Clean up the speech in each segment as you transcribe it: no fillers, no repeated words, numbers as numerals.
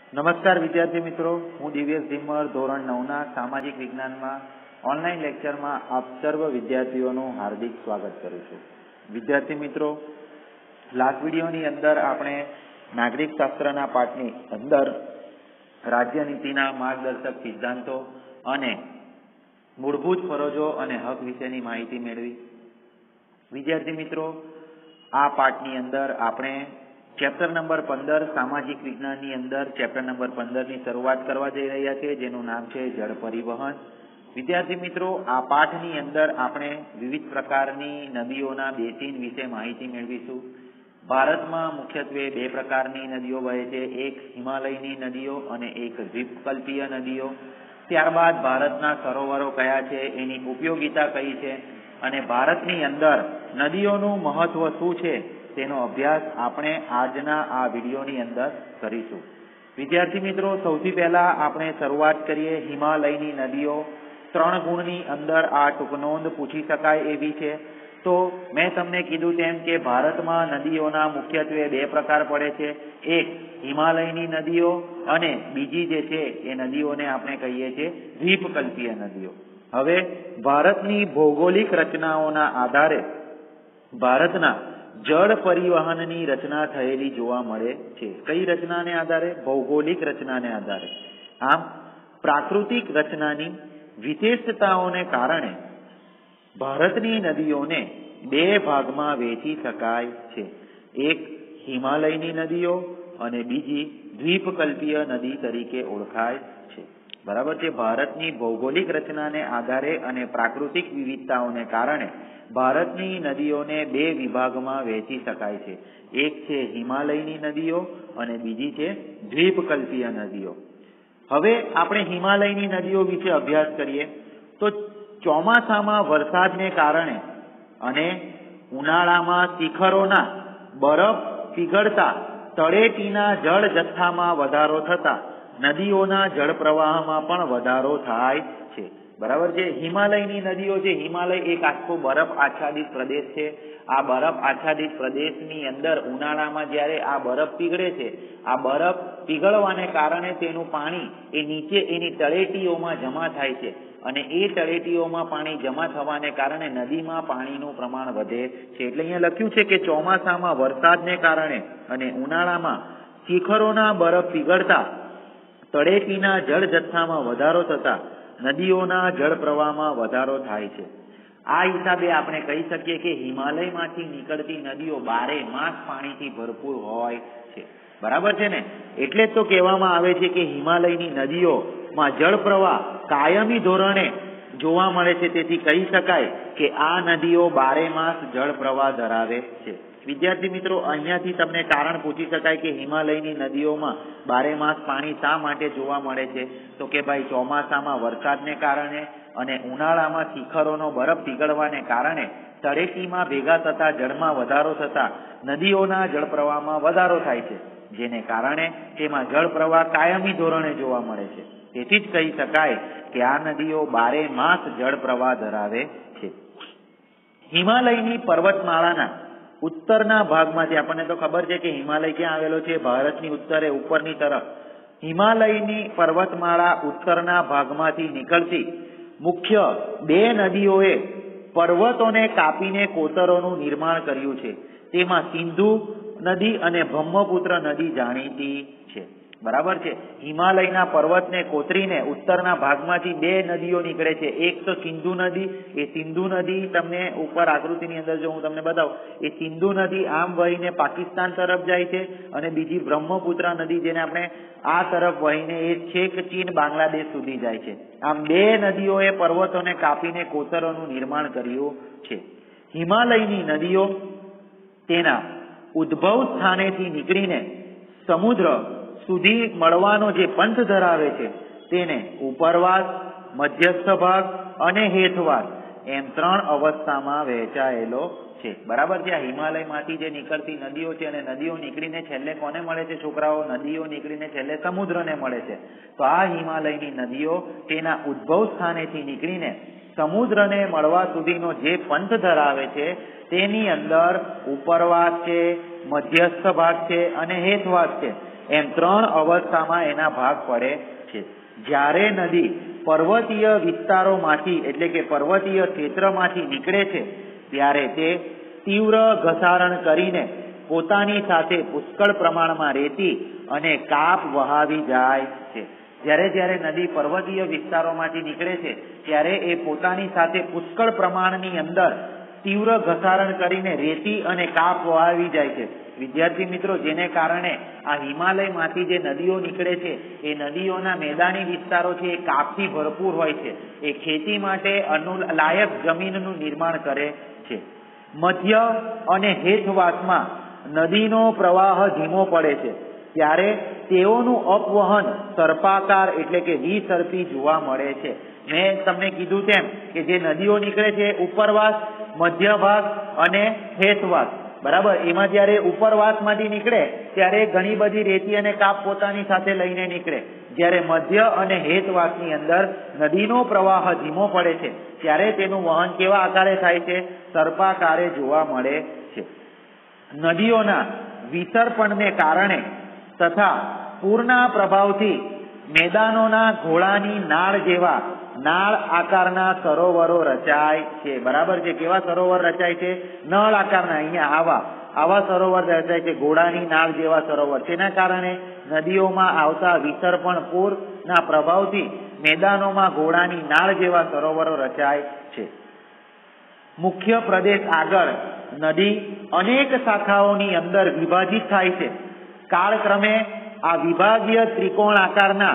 નમસ્કાર વિદ્યાર્થી મિત્રો, હું દિવ્યેશ ધીમર ધોરણ 9ના સામાજિક વિજ્ઞાનમાં ઓનલાઈન લેક્ચરમાં આપ સર્વ વિદ્યાર્થીઓનું હાર્દિક સ્વાગત કરું છું. વિદ્યાર્થી મિત્રો, લાસ્ટ વિડીયોની અંદર આપણે નાગરિક શાસ્ત્રના પાઠની અંદર રાજ્યનીતિના માર્ગદર્શક સિદ્ધાંતો અને મૂળભૂત ફરજો અને હક વિશેની માહિતી મેળવી. વિદ્યાર્થી મિત્રો, આ પાઠની અંદર આપણે ચેપ્ટર નંબર 15 સામાજિક વિજ્ઞાનની અંદર ચેપ્ટર નંબર 15 ની શરૂઆત કરવા જઈ રહ્યા છે, જેનું નામ છે જળ પરિવહન. વિદ્યાર્થી મિત્રો, આ પાઠની અંદર આપણે વિવિધ પ્રકારની નદીઓના બેસિન વિશે માહિતી મેળવીશું. ભારતમાં મુખ્યત્વે બે પ્રકારની નદીઓ વહે છે, એક હિમાલયની નદીઓ અને એક દ્વીપકલ્પીય નદીઓ. ત્યારબાદ ભારતના સરોવરો કયા છે, એની ઉપયોગિતા કઈ છે અને ભારતની અંદર નદીઓનું મહત્વ શું છે તેનો અભ્યાસ આપણે આજના આ વિડીયોની અંદર કરીશું. વિદ્યાર્થી મિત્રો, સૌથી પહેલા આપણે શરૂઆત કરીએ હિમાલયની નદીઓ. 3 ગુણની અંદર આ ટૂંકનોંધ પૂછી શકાય એવી છે. તો મેં તમને કીધું તેમ કે ભારતમાં નદીઓના મુખ્યત્વે બે પ્રકાર પડે છે, એક હિમાલયની નદીઓ અને બીજી જે છે એ નદીઓને આપણે કહીએ છીએ દ્વીપકલ્પીય નદીઓ. હવે ભારતની ભૌગોલિક રચનાઓના આધારે ભારતના જળ પરિવહનની રચના થયેલી જોવા મળે છે. કઈ રચનાને આધારે? ભૌગોલિક રચનાને આધારે. આમ પ્રાકૃતિક રચનાની વિશેષતાઓને કારણે ભારતની નદીઓને બે ભાગમાં વહેંચી શકાય છે, એક હિમાલયની નદીઓ અને બીજી દ્વીપકલ્પીય નદી તરીકે ઓળખાય છે. બરાબર છે. ભારતની ભૌગોલિક રચનાને આધારે અને પ્રાકૃતિક વિવિધતાઓને કારણે ભારતની નદીઓને બે વિભાગમાં વહેંચી શકાય છે, એક છે હિમાલયની નદીઓ અને બીજી છે દ્વીપકલ્પીય નદીઓ. હવે આપણે હિમાલયની નદીઓ વિશે અભ્યાસ કરીએ તો ચોમાસામાં વરસાદને કારણે અને ઉનાળામાં શિખરોના બરફ પીગળતા તળેટીના જળ જથ્થામાં વધારો થતા નદીઓના જળ પ્રવાહમાં પણ વધારો થાય છે. બરાબર છે. હિમાલયની નદીઓ છે, હિમાલય એક આખો બરફ આચ્છાદિત પ્રદેશ છે. આ બરફ આચ્છાદિત પ્રદેશની અંદર ઉનાળામાં જ્યારે આ બરફ પીગળે છે, આ બરફ પીગળવાને કારણે તેનું પાણી એ નીચે એની તળેટીઓમાં જમા થાય છે અને એ તળેટીઓમાં પાણી જમા થવાને કારણે નદીમાં પાણીનું પ્રમાણ વધે છે. એટલે અહીંયા લખ્યું છે કે ચોમાસામાં વરસાદને કારણે અને ઉનાળામાં શિખરોના બરફ પીગળતા તળેટીના જળ જથ્થામાં વધારો થતા નદીઓના જળ પ્રવાહમાં વધારો થાય છે. આ હિસાબે આપણે કહી શકીએ કે હિમાલયમાંથી નીકળતી નદીઓ 12 માસ પાણીથી ભરપૂર હોય છે. બરાબર છે ને? એટલે જ તો કહેવામાં આવે છે કે હિમાલયની નદીઓમાં જળ પ્રવાહ કાયમી ધોરણે જોવા મળે છે. તેથી કહી શકાય કે આ નદીઓ 12 માસ જળ પ્રવાહ ધરાવે છે. વિદ્યાર્થી મિત્રો, અહીંયાથી તમને કારણ પૂછી શકાય કે હિમાલયની નદીઓમાં 12 માસ પાણી શા માટે જોવા મળે છે? તો કે ભાઈ, ચોમાસામાં વરસાદને કારણે અને ઉનાળામાં શિખરોનો બરફ પીગળવાને કારણે તળેટીમાં ભેગા થતા જળમાં વધારો થતા નદીઓના જળ પ્રવાહમાં વધારો થાય છે, જેને કારણે તેમાં જળ પ્રવાહ કાયમી ધોરણે જોવા મળે છે. તેથી જ કહી શકાય કે આ નદીઓ 12 માસ જળ પ્રવાહ ધરાવે છે. હિમાલયની પર્વતમાળાના ઉત્તરના ભાગમાંથી, આપણને તો ખબર છે કે હિમાલય ક્યાં આવેલો છે? ભારતની ઉત્તરે ઉપરની તરફ. હિમાલયની પર્વતમાળા ઉત્તરના ભાગમાંથી નીકળતી મુખ્ય બે નદીઓએ પર્વતોને કાપીને કોતરોનું નિર્માણ કર્યું છે. તેમાં સિંધુ નદી અને બ્રહ્મપુત્ર નદી જાણીતી છે. બરાબર છે. હિમાલયના પર્વતને કોતરીને ઉત્તરના ભાગમાંથી બે નદીઓ નીકળે છે. એક તો સિંધુ નદી. એ સિંધુ નદી તમને ઉપર આકૃતિની અંદર જો હું તમને બતાવું, એ સિંધુ નદી આમ વહીને પાકિસ્તાન તરફ જાય છે અને બીજી બ્રહ્મપુત્ર નદી જેને આપણે આ તરફ વહીને એ છેક ચીન બાંગ્લાદેશ સુધી જાય છે. આમ બે નદીઓએ પર્વતોને કાપીને કોતરોનું નિર્માણ કર્યું છે. હિમાલયની નદીઓ તેના ઉદ્ભવ સ્થાનેથી નીકળીને સમુદ્ર સુધી મળવાનો જે પંથ ધરાવે છે તેને ઉપરવાસ, મધ્યસ્થ ભાગ અને હેઠવાસ એમ 3 અવસ્થામાં વહેંચાયેલો છે. બરાબર છે. આ હિમાલયમાંથી જે નીકળતી નદીઓ છે અને નદીઓ નીકળીને છેલ્લે કોને મળે છે છોકરાઓ? નદીઓ નીકળીને છેલ્લે સમુદ્રને મળે છે. તો આ હિમાલયની નદીઓ તેના ઉદ્ભવ સ્થાનેથી નીકળીને સમુદ્રને મળવા સુધીનો જે પંથ ધરાવે છે તેની અંદર ઉપરવાસ છે, મધ્યસ્થ ભાગ છે અને હેઠવાસ છે. એમ 3 અવસ્થામાં એના ભાગ પડે છે. જ્યારે નદી પર્વતીય વિસ્તારોમાંથી એટલે કે પર્વતીય ક્ષેત્રમાંથી નીકળે છે ત્યારે તે તીવ્ર ઘસારણ કરીને પોતાની સાથે પુષ્કળ પ્રમાણમાં રેતી અને કાપ વહાવી જાય છે. જ્યારે નદી પર્વતીય વિસ્તારોમાંથી નીકળે છે ત્યારે એ પોતાની સાથે પુષ્કળ પ્રમાણની અંદર તીવ્ર ઘસારણ કરીને રેતી અને કાપ વહાવી જાય છે. વિદ્યાર્થી મિત્રો, જેને કારણે આ હિમાલયમાંથી જે નદીઓ નીકળે છે એ નદીઓના મેદાની વિસ્તારો છે એ કાપથી ભરપૂર હોય છે. એ ખેતી માટે લાયક જમીનનું નિર્માણ કરે છે. મધ્ય અને હેઠવાસમાં નદીનો પ્રવાહ ધીમો પડે છે ત્યારે તેઓનું અપવહન સર્પાકાર એટલે કે વિસર્પી જોવા મળે છે. મેં તમને કીધું તેમ કે જે નદીઓ નીકળે છે ઉપરવાસ, મધ્ય ભાગ અને હેઠવાસ. બરાબર. એમાં જયારે ઉપરવાસમાંથી નીકળે ત્યારે ઘણી બધી રેતી અને કાપ પોતાની સાથે લઈને નીકળે. જ્યારે મધ્ય અને હેઠવાસની અંદર નદીનો પ્રવાહ ધીમો પડે છે ત્યારે તેનું વહન કેવા આકારે થાય છે? સર્પાકારે જોવા મળે છે. નદીઓના વિસર્પણને કારણે તથા પૂરના પ્રભાવથી મેદાનોના ઘોળાની નાળ જેવા નાળ આકારના સરોવરો રચાય છે. બરાબર છે. કેવા સરોવર રચાય છે? નળ આકારના. અહીંયા આવા સરોવર રચાય છે. ઘોડાની નાળ જેવા સરોવર. તેના કારણે નદીઓમાં આવતા વિસર્પણ પૂરના પ્રભાવથી મેદાનોમાં ઘોડાની નાળ જેવા સરોવરો રચાય છે. મુખ્ય પ્રદેશ આગળ નદી અનેક શાખાઓની અંદર વિભાજિત થાય છે. કાળક્રમે આ વિભાગીય ત્રિકોણ આકારના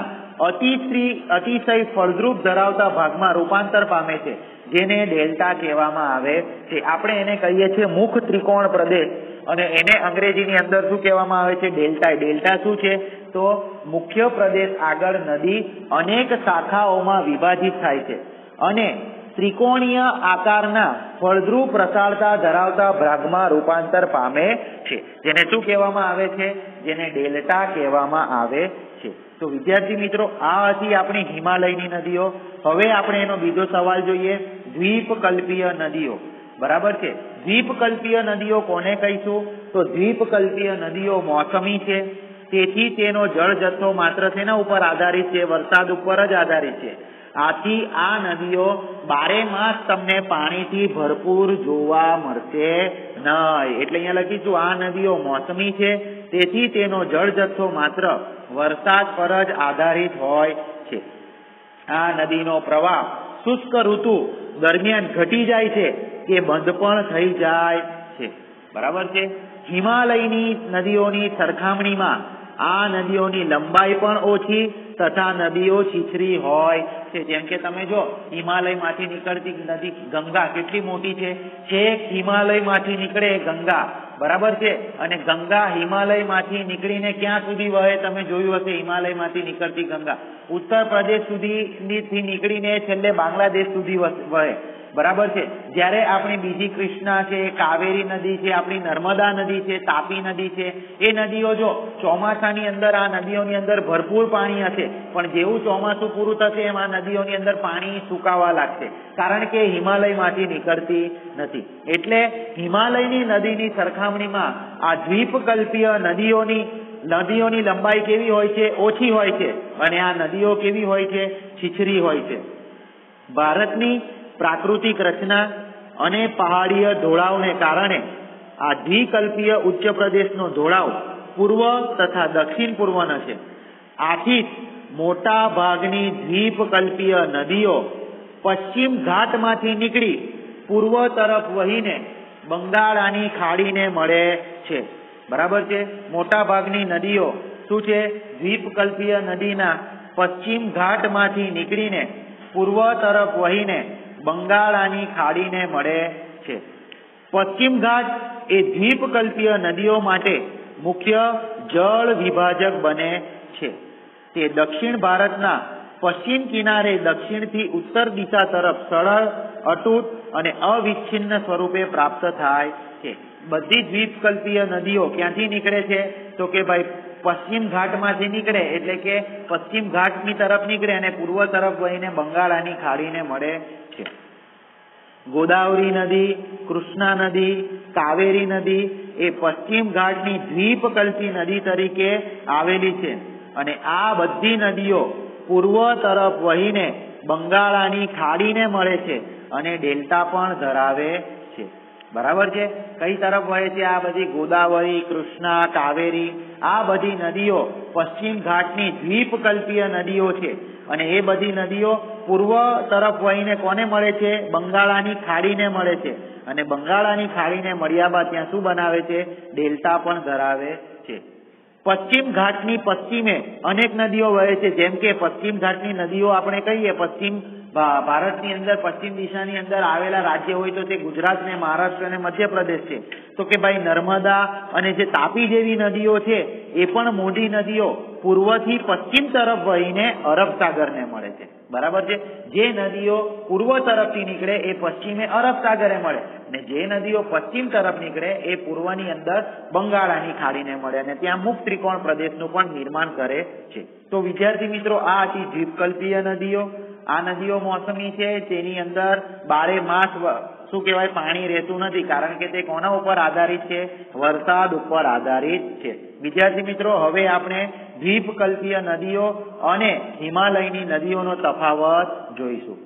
અતિશય ફળદ્રુપ ધરાવતા ભાગમાં રૂપાંતર પામે છે, જેને ડેલ્ટા કહેવામાં આવે છે. આપણે એને કહીએ છીએ મુખ ત્રિકોણ પ્રદેશ અને એને અંગ્રેજીની અંદર શું કહેવામાં આવે છે? ડેલ્ટા. ડેલ્ટા શું છે? તો મુખ્ય પ્રદેશ આગળ નદી અનેક શાખાઓમાં વિભાજિત થાય છે અને ત્રિકોણીય આકારના ફળદ્રુપ રસાળતા ધરાવતા ભાગમાં રૂપાંતર પામે છે, જેને શું કહેવામાં આવે છે? જેને ડેલ્ટા કહેવામાં આવે છે. તો વિદ્યાર્થી મિત્રો, આ હતી આપણી હિમાલયની નદીઓ. હવે આપણે એનો બીજો સવાલ જોઈએ. દ્વીપકલ્પીય નદીઓ. બરાબર છે. દ્વીપકલ્પીય નદીઓ કોને કહીશું? તો દ્વીપકલ્પીય નદીઓ મોસમી છે. તેથી તેનો જળ જથ્થો માત્ર તેના ઉપર આધારિત છે, વરસાદ ઉપર જ આધારિત છે. આથી આ નદીઓ 12 માસ તમને પાણીથી ભરપૂર જોવા મળશે નહીં. એટલે અહીંયા લખીશું આ નદીઓ મોસમી છે, તેથી તેનો જળ જથ્થો માત્ર વરસાદ પર જ આધારિત હોય છે. આ નદીનો પ્રવાહ શુષ્ક ઋતુ દરમિયાન ઘટી જાય છે કે બંધ પણ થઈ જાય છે. બરાબર છે. હિમાલયની નદીઓની સરખામણીમાં આ નદીઓની લંબાઈ પણ ઓછી તથા નદીઓ છીછરી હોય છે. જેમ કે તમે જો હિમાલયમાંથી નીકળતી નદી ગંગા કેટલી મોટી છે. છેક હિમાલયમાંથી નીકળે ગંગા. બરાબર છે. અને ગંગા હિમાલયમાંથી નીકળીને ક્યાં સુધી વહે? તમે જોયું હશે હિમાલયમાંથી નીકળતી ગંગા ઉત્તર પ્રદેશ સુધી નીકળીને છેલ્લે બાંગ્લાદેશ સુધી વહે. બરાબર છે. જ્યારે આપણી બીજી કૃષ્ણા છે, કાવેરી નદી છે, આપણી નર્મદા નદી છે, તાપી નદી છે, એ નદીઓ જો ચોમાસાની અંદર આ નદીઓની અંદર ભરપૂર પાણી હશે, પણ જેવું ચોમાસું પૂરું થશે એમ આ નદીઓની અંદર પાણી સુકાવા લાગશે, કારણ કે હિમાલયમાંથી નીકળતી નથી. એટલે હિમાલયની નદીની સરખામણીમાં આ દ્વીપકલ્પીય નદીઓની લંબાઈ કેવી હોય છે? ઓછી હોય છે. અને આ નદીઓ કેવી હોય છે? છીછરી હોય છે. ભારતની પ્રાકૃતિક રચના અને પહાડીય ઢોળાવને કારણે આ દ્વિકલ્પીય ઉચ્ચ પ્રદેશનો ઢોળાવ પૂર્વ તથા દક્ષિણ પૂર્વનો છે. આથી મોટા ભાગની દ્વીપકલ્પીય નદીઓ પશ્ચિમ ઘાટમાંથી નીકળી પૂર્વ તરફ વહીને બંગાળાની ખાડીને મળે છે. બરાબર છે. મોટા ભાગની નદીઓ શું છે? દ્વીપકલ્પીય નદીના પશ્ચિમ ઘાટમાંથી નીકળીને પૂર્વ તરફ વહીને બંગાળાની ખાડીને મળે છે. પશ્ચિમ ઘાટ એ દ્વીપકલ્પીય નદીઓ માટે મુખ્ય જળ વિભાજક બને છે. તે દક્ષિણ ભારતના પશ્ચિમ કિનારે દક્ષિણથી ઉત્તર દિશા તરફ સરળ, અતૂટ અને અવિચ્છિન્ન સ્વરૂપે પ્રાપ્ત થાય છે. બધી દ્વીપકલ્પીય નદીઓ ક્યાંથી નીકળે છે? તો કે ભાઈ પશ્ચિમ ઘાટમાંથી નીકળે, એટલે કે પશ્ચિમ ઘાટની તરફ નીકળે અને પૂર્વ તરફ વહીને બંગાળાની ખાડીને મળે છે. ગોદાવરી નદી, કૃષ્ણા નદી, કાવેરી નદી એ પશ્ચિમ ઘાટની દ્વીપકલ્પી નદી તરીકે આવેલી છે અને આ બધી નદીઓ પૂર્વ તરફ વહીને બંગાળાની ખાડીને મળે છે અને ડેલ્ટા પણ ધરાવે છે. બરાબર છે? કઈ તરફ વહે છે આ બધી? ગોદાવરી, કૃષ્ણા, કાવેરી, આ બધી નદીઓ પશ્ચિમ ઘાટની દ્વીપકલ્પીય નદીઓ છે અને એ બધી નદીઓ પૂર્વ તરફ વહીને કોને મળે છે? બંગાળાની ખાડીને મળે છે અને બંગાળાની ખાડીને મળ્યા બાદ ત્યાં શું બનાવે છે? ડેલ્ટા પણ ધરાવે છે. પશ્ચિમ ઘાટની પશ્ચિમે અનેક નદીઓ વહે છે, જેમ કે પશ્ચિમ ઘાટની નદીઓ આપણે કહીએ, પશ્ચિમ ભારતની અંદર પશ્ચિમ દિશાની અંદર આવેલા રાજ્ય હોય તો તે ગુજરાત ને મહારાષ્ટ્ર અને મધ્યપ્રદેશ છે. તો કે ભાઈ નર્મદા અને જે તાપી જેવી નદીઓ છે એ પણ મોટી નદીઓ પૂર્વથી પશ્ચિમ તરફ વહીને અરબ સાગરને મળે છે. બરાબર છે? જે નદીઓ પૂર્વ તરફથી નીકળે એ પશ્ચિમે અરબ સાગરે મળે અને જે નદીઓ પશ્ચિમ તરફ નીકળે એ પૂર્વની અંદર બંગાળાની ખાડીને મળે અને ત્યાં મુક્ત ત્રિકોણ પ્રદેશનું પણ નિર્માણ કરે છે. તો વિદ્યાર્થી મિત્રો, આ હતી દ્વીપકલ્પીય નદીઓ. આ નદીઓ મોસમી છે, તેની અંદર બારે માસ શું કહેવાય પાણી રહેતું નથી, કારણ કે તે કોના ઉપર આધારિત છે? વરસાદ ઉપર આધારિત છે. વિદ્યાર્થી મિત્રો, હવે આપણે દ્વીપકલ્પીય નદીઓ અને હિમાલયની નદીઓનો તફાવત જોઈશું.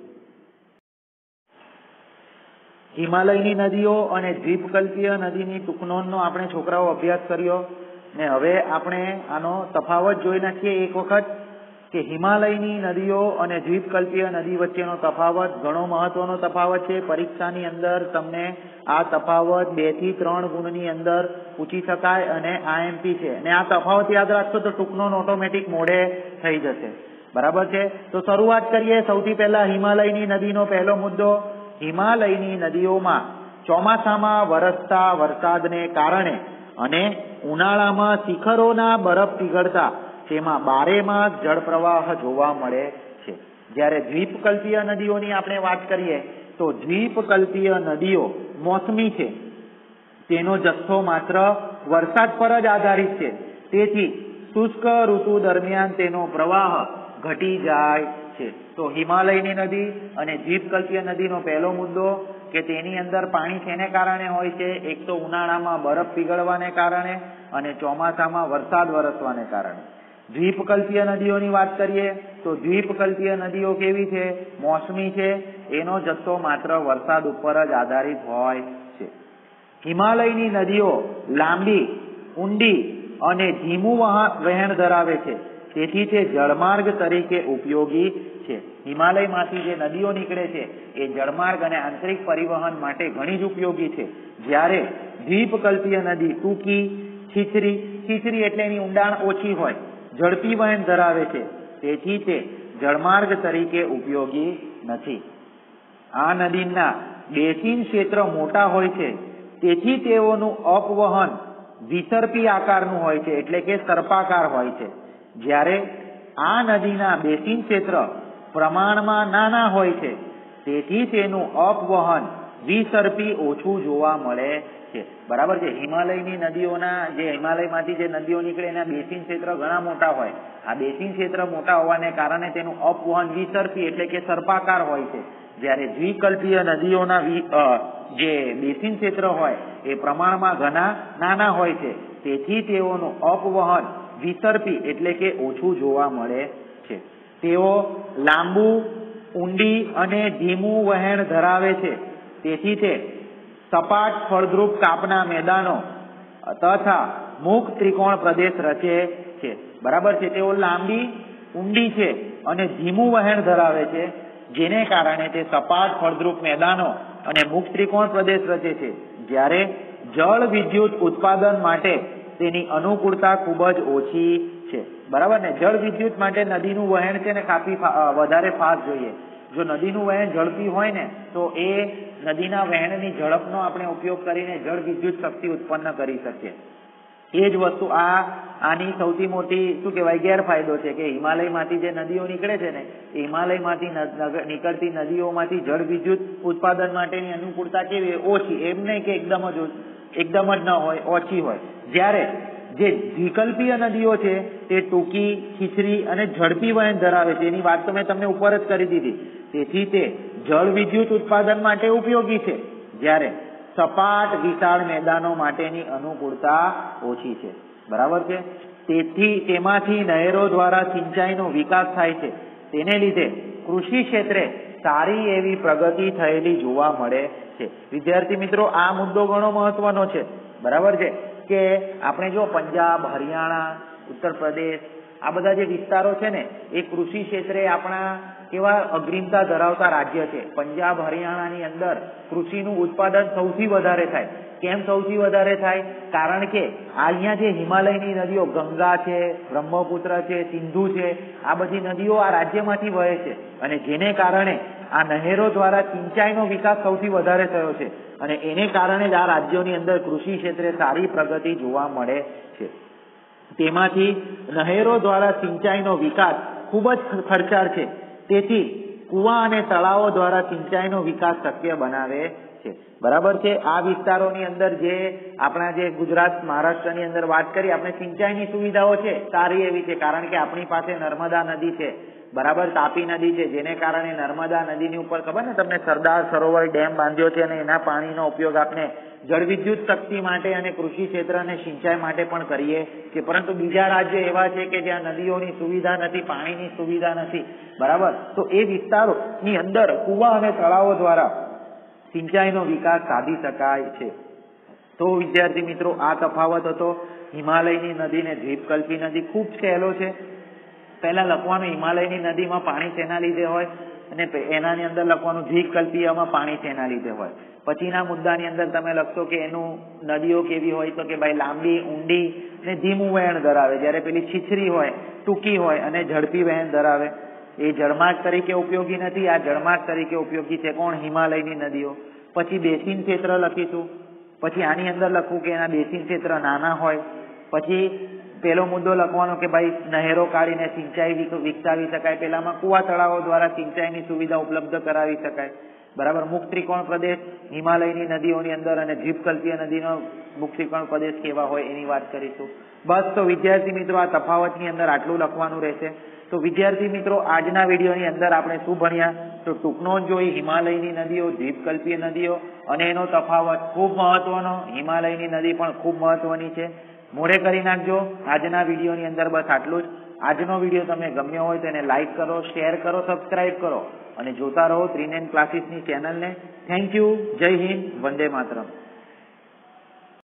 હિમાલયની નદીઓ અને દ્વીપકલ્પીય નદીની ટૂંક નોંધનો આપણે છોકરાઓ અભ્યાસ કર્યો ને હવે આપણે આનો તફાવત જોઈ નાખીએ એક વખત કે હિમાલયની નદીઓ અને દ્વીપકલ્પીય નદી વચ્ચેનો તફાવત ઘણો મહત્વનો તફાવત છે. પરીક્ષાની અંદર તમને આ તફાવત 2 થી 3 ગુણની અંદર પૂછી શકાય અને IMP છે અને આ તફાવત યાદ રાખશો તો ટૂંક નોંધ ઓટોમેટિક મોઢે થઈ જશે. બરાબર છે? તો શરૂઆત કરીએ. સૌથી પહેલા હિમાલયની નદીનો પહેલો મુદ્દો. હિમાલયની નદીઓમાં ચોમાસામાં વરસતા વરસાદને કારણે અને ઉનાળામાં શિખરોના બરફ પીગળતા તેમાં બારેમાસ જળપ્રવાહ જોવા મળે છે. જ્યારે દ્વીપકલ્પીય નદીઓની આપણે વાત કરીએ તો દ્વીપકલ્પીય નદીઓ મોસમી છે, તેનો જથ્થો માત્ર વરસાદ પર જ આધારિત છે, તેથી શુષ્ક ઋતુ દરમિયાન તેનો પ્રવાહ ઘટી જાય છે. તો હિમાલયની નદી અને દ્વીપકલ્પીય નદીનો પહેલો મુદ્દો કે તેની અંદર પાણી શેને કારણે હોય છે? એક તો ઉનાળામાં બરફ પીગળવાને કારણે અને ચોમાસામાં વરસાદ વરસવાને કારણે. દ્વીપકલ્પીય નદીઓની વાત કરીએ તો દ્વીપકલ્પીય નદીઓ કેવી છે? મોસમી છે, એનો જથ્થો માત્ર વરસાદ ઉપર જ આધારિત હોય છે. હિમાલયની નદીઓ લાંબી, ઊંડી અને ધીમું વહેણ ધરાવે છે, તેથી તે જળમાર્ગ તરીકે ઉપયોગી છે. હિમાલયમાંથી જે નદીઓ નીકળે છે એ જળમાર્ગ અને આંતરિક પરિવહન માટે ઘણી જ ઉપયોગી છે. જ્યારે દ્વીપકલ્પીય નદી ટૂંકી, છીછરી એટલે એની ઊંડાણ ઓછી હોય, ઝડપી વહેણ ધરાવે છે, તેથી તે જળમાર્ગ તરીકે ઉપયોગી નથી. આ નદીના બેસિન ક્ષેત્ર મોટા હોય છે, તેથી તેઓનું અપવહન વિસર્પી આકારનું હોય છે, એટલે કે સર્પાકાર હોય છે. જ્યારે આ નદીના બેસિન ક્ષેત્ર પ્રમાણમાં નાના હોય છે, તેથી તેનું અપવહન વિસર્પી ઓછું જોવા મળે છે. બરાબર છે? હિમાલયની નદીઓના હિમાલયમાંથી જે નદીઓ નીકળે એના બેસિન ક્ષેત્ર ઘણા મોટા હોય. આ બેસિન ક્ષેત્ર મોટા હોવાને કારણે તેનું અપવહન વિસર્પી એટલે કે સર્પાકાર હોય છે. જ્યારે દ્વિકલ્પીય નદીઓના જે બેસિન ક્ષેત્ર હોય એ પ્રમાણમાં ઘણા નાના હોય છે, તેથી તેઓનું અપવહન વિસર્પી એટલે કે ઓછું જોવા મળે છે. તેઓ લાંબુ, ઊંડી અને ધીમું વહેણ ધરાવે છે, તેથી તે સપાટ ફળદ્રુપ કાપના મેદાનો તથા મુક્ત ત્રિકોણ પ્રદેશ રચે છે. બરાબર છે? તેઓ લાંબી, ઊંડી છે અને ધીમું વહેણ ધરાવે છે, જેને કારણે તે સપાટ ફળદ્રુપ મેદાનો અને મુક્ત ત્રિકોણ પ્રદેશ રચે છે. જ્યારે જળ વિદ્યુત ઉત્પાદન માટે તેની અનુકૂળતા ખૂબ જ ઓછી છે. બરાબર ને? જળ વિદ્યુત માટે નદીનું વહેણ છે ને વધારે ફાસ્ટ જોઈએ. જો નદીનું વહેણ ઝડપી હોય ને તો એ નદીના વહેણની ઝડપનો આપણે ઉપયોગ કરીને જળ વિદ્યુત શક્તિ ઉત્પન્ન કરી શકીએ. એ જ વસ્તુ આની સૌથી મોટી શું કહેવાય ગેરફાયદો છે કે હિમાલયમાંથી જે નદીઓ નીકળે છે ને, એ હિમાલયમાંથી નીકળતી નદીઓમાંથી જળ વિદ્યુત ઉત્પાદન માટેની અનુકૂળતા કેવી ઓછી, એમ નહીં કે એકદમ જ ન હોય, ઓછી હોય. જ્યારે જે વિકલ્પીય નદીઓ છે તે ટૂંકી, છીછરી અને ઝડપી વહેણ ધરાવે છે. એની વાત તો મેં તમને ઉપર જ કરી દીધી. તેથી તે જળ વિદ્યુત ઉત્પાદન માટે ઉપયોગી છે, જ્યારે સપાટ વિશાળ મેદાનો માટેની અનુકૂળતા ઓછી છે. બરાબર છે. તેથી તેમાંથી નહેરો દ્વારા સિંચાઈનો વિકાસ થાય છે. તેને લીધે કૃષિ ક્ષેત્રે સારી એવી પ્રગતિ થયેલી જોવા મળે છે. વિદ્યાર્થી મિત્રો, આ મુદ્દો ઘણો મહત્વનો છે. બરાબર છે કે આપણે જો પંજાબ, હરિયાણા, ઉત્તર પ્રદેશ આ બધા જે વિસ્તારો છે ને, એ કૃષિ ક્ષેત્રે આપણા કેવા અગ્રીમતા ધરાવતા રાજ્ય છે. પંજાબ, હરિયાણાની અંદર કૃષિનું ઉત્પાદન સૌથી વધારે થાય. કેમ સૌથી વધારે થાય? કારણ કે અહીંયા જે હિમાલયની નદીઓ ગંગા છે, બ્રહ્મપુત્ર છે, સિંધુ છે, આ બધી નદીઓ આ રાજ્યમાંથી વહે છે, અને જેને કારણે આ નહેરો દ્વારા સિંચાઈનો વિકાસ સૌથી વધારે થયો છે, અને એને કારણે જ આ રાજ્યોની અંદર કૃષિ ક્ષેત્રે સારી પ્રગતિ જોવા મળે છે. તેમાંથી નહેરો દ્વારા સિંચાઈનો વિકાસ ખૂબ જ ખર્ચાળ છે. તેથી કુવા અને તળાવો દ્વારા સિંચાઈનો વિકાસ શક્ય બનાવે છે. બરાબર છે. આ વિસ્તારોની અંદર જે આપણા જે ગુજરાત, મહારાષ્ટ્રની અંદર વાત કરી, આપણે સિંચાઈની સુવિધાઓ છે સારી એવી છે, કારણ કે આપણી પાસે નર્મદા નદી છે, બરાબર, તાપી નદી છે, જેને કારણે નર્મદા નદીની ઉપર ખબર ને તમને સરદાર સરોવર ડેમ બાંધ્યો છે, અને એના પાણીનો ઉપયોગ આપણે જળવિદ્યુત શક્તિ માટે અને કૃષિ ક્ષેત્ર અને સિંચાઈ માટે પણ કરીએ છીએ. પરંતુ બીજા રાજ્યો એવા છે કે જ્યાં નદીઓની સુવિધા નથી, પાણીની સુવિધા નથી, બરાબર, તો એ વિસ્તારોની અંદર કુવા અને તળાવો દ્વારા સિંચાઈનો વિકાસ સાધી શકાય છે. તો વિદ્યાર્થી મિત્રો, આ તફાવત હતો. હિમાલયની નદી ને દ્વીપકલ્પી નદી ખૂબ સહેલો છે. પહેલા લખવાનું હિમાલયની નદીમાં પાણી શેના લીધે હોય, અને એનાની અંદર લખવાનું દ્વીપકલ્પીયમાં પાણી શેના લીધે હોય. પછીના મુદ્દાની અંદર તમે લખશો કે એનું નદીઓ કેવી હોય, તો કે ભાઈ લાંબી, ઊંડી ને ધીમું વહેણ ધરાવે, જ્યારે પેલી છીછરી હોય, ટૂંકી હોય અને ઝડપી વહેણ ધરાવે. એ જળમાર્ગ તરીકે ઉપયોગી નથી, આ જળમાર્ગ તરીકે ઉપયોગી છે. કોણ? હિમાલયની નદીઓ. પછી બેસિન ક્ષેત્ર લખીશું. પછી આની અંદર લખવું કે એના બેસિન ક્ષેત્ર નાના હોય. પછી પેલો મુદ્દો લખવાનો કે ભાઈ નહેરો કાઢીને સિંચાઈ વિકસાવી શકાય. પેલામાં કુવા તળાવો દ્વારા સિંચાઈની સુવિધા ઉપલબ્ધ કરાવી શકાય. બરાબર. મુક્ત ત્રિકોણ પ્રદેશ હિમાલયની નદીઓની અંદર, અને દ્વીપકલ્પીય નદીનો મુક્ત ત્રિકોણ પ્રદેશ કેવા હોય એની વાત કરીશું. બસ, તો વિદ્યાર્થી મિત્રો, આ તફાવતની અંદર આટલું લખવાનું રહેશે. તો વિદ્યાર્થી મિત્રો, આજના વિડીયોની અંદર આપણે શું ભણ્યા? તો ટૂંકનો જોઈ હિમાલયની નદીઓ, દ્વીપકલ્પીય નદીઓ અને એનો તફાવત ખૂબ મહત્વનો. હિમાલયની નદી પણ ખૂબ મહત્વની છે. મોઢે કરી નાખજો. આજના વિડીયોની અંદર બસ આટલું જ. આજનો વિડીયો તમને ગમ્યો હોય તો એને લાઈક કરો, શેર કરો, સબસ્ક્રાઇબ કરો, અને જોતા રહો 3 ક્લાસીસની ચેનલને. Thank you. જય હિન્દ. વંદે માતરમ.